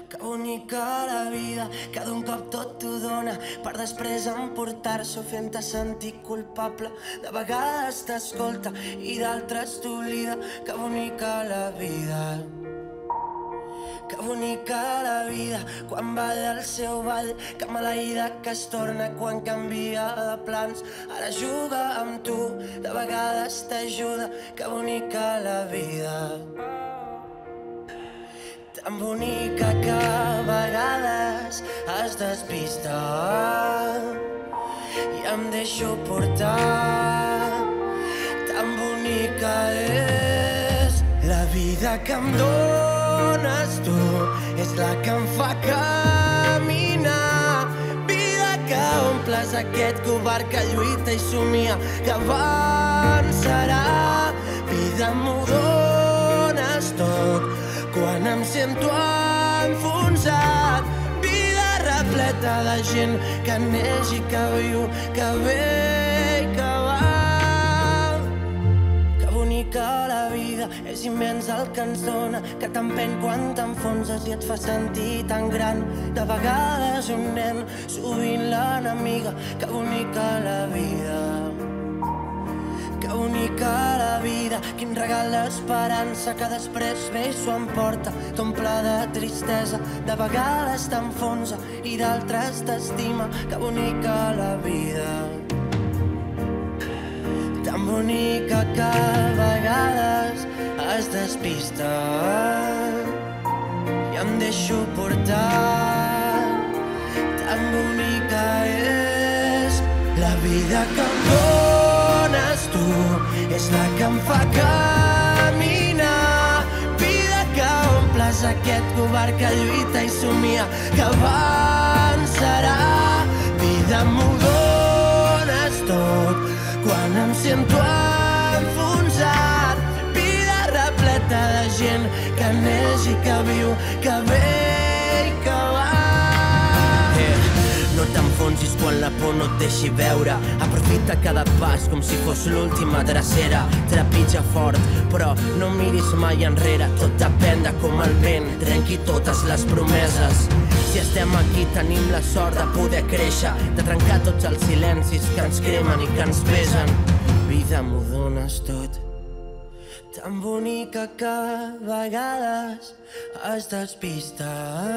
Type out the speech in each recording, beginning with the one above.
Que bonica la vida, que d'un cop tot t'ho dona per després emportar-s'ho fent-te sentir culpable. De vegades t'escolta i d'altres t'oblida. Que bonica la vida. Que bonica la vida quan va del seu ball. Que maleïda que es torna quan canvia de plans. Ara juga amb tu, de vegades t'ajuda. Que bonica la vida. Tan bonica que a vegades es despista i em deixo portar. Tan bonica és la vida que em dones tu, és la que em fa caminar. Vida que omples aquest covard que lluita i somia que avançarà. Vida m'ho dones tot quan em sento enfonsat. Vida repleta de gent que neix i que viu, que ve i que va. Que bonica la vida, és immens el que ens dona, que t'empeny quan t'enfonses i et fa sentir tan gran. De vegades un nen, sovint l'enemiga. Que bonica la vida. Que bonica la vida, quin regal l'esperança que després ve i s'ho emporta. T'omple de tristesa, de vegades t'enfonsa i d'altres t'estima. Que bonica la vida. Tan bonica que a vegades es despista i em deixo portar. Tan bonica és la vida que em dones tu, és la que em fa caminar. Vida que omples aquest covard que lluita i somia que avançarà. Vida m'ho dones tot quan em sento enfonsat. Vida repleta de gent que neix i que viu, que ve i que va. No t'enfonsis quan la por no et deixi veure. Aprofita cada pas com si fos l'última drecera. Trepitja fort, però no miris mai enrere. Tot depèn de com el vent trenqui totes les promeses. Si estem aquí tenim la sort de poder créixer, de trencar tots els silencis que ens cremen i que ens pesen. Vida, m'ho dones tot. Tan bonica que a vegades es despista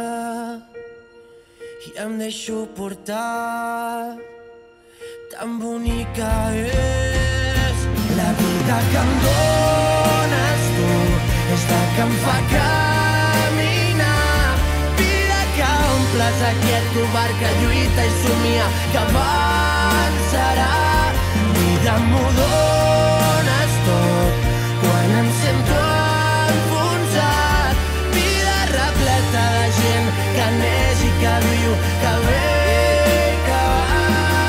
i em deixo portar. Tan bonica és la vida que em dones tu, és la que em fa caminar. Vida que omples aquest covard que lluita i somia que avançarà. Vida m'ho dones tot quan em sento enfonsat. Vida repleta de gent que neix i que viu, que ve i que va.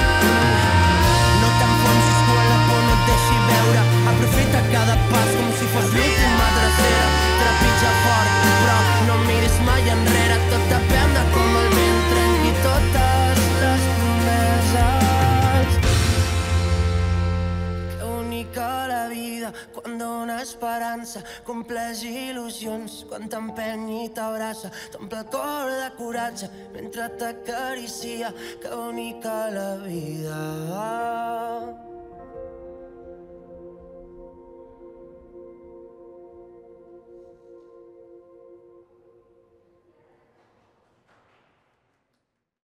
No t'enfonsis quan la por no et deixi veure. Aprofita cada pas com si fos l'última drecera. Trepitja fort, però no miris mai enrere. Tot depèn de com el vent trenqui totes les promeses. Que bonica la vida quan dona esperança, compleix il·lusions quan t'empeny i t'abraça. T'omple el cor de coratge mentre t'acaricia. Que bonica la vida.